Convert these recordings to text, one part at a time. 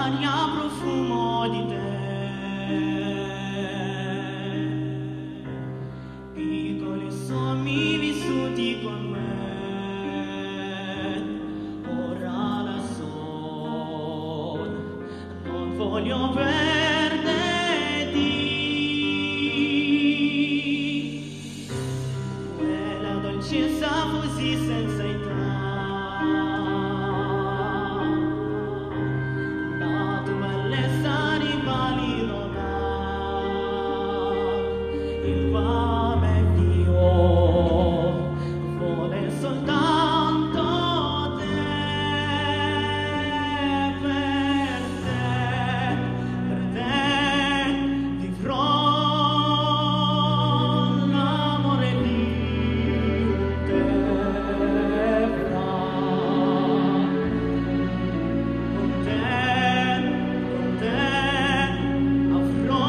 nell'aria profumo di te. Piccoli sogni vissuti con me, ora da solo non voglio perderti. Quella dolcezza così senza età, il fame è Dio, vuole soltanto te, per te vivrò l'amore di te, con te avrò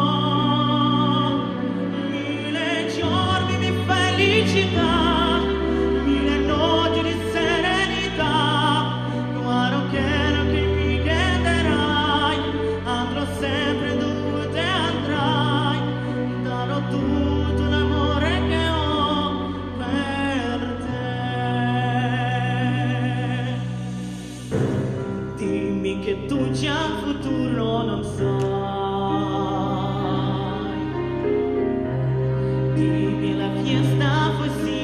mille noti di serenità. Guarda quello che mi chiederai, andrò sempre dove te andrai, darò tutto l'amore che ho per te. Dimmi che tu già il futuro non sai, dimmi la fiesta così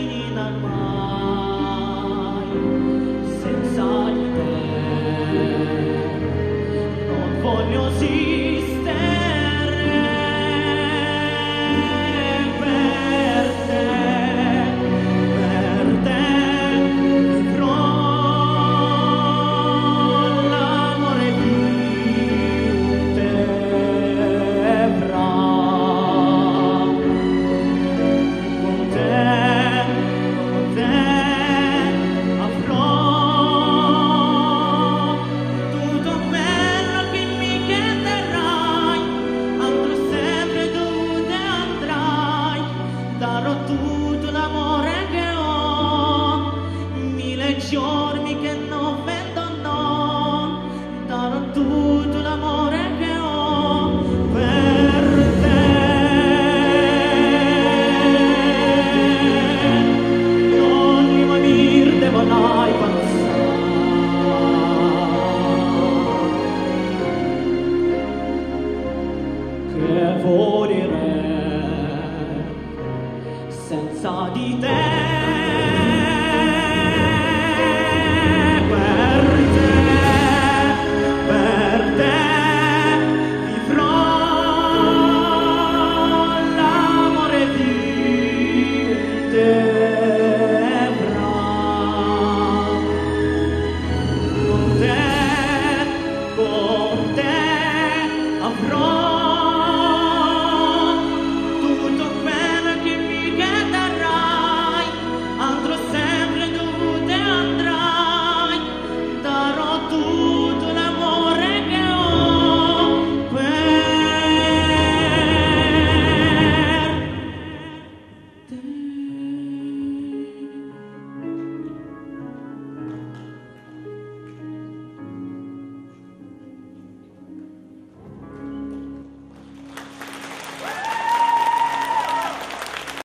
ormai, senza di te non voglio esistere, per te vivrò l'amore di te, tutto l'amore che ho, mille giorni che non vendo, no, darò tutto l'amore che ho per te. Non rimanere devo mai pensare che volere senza di te.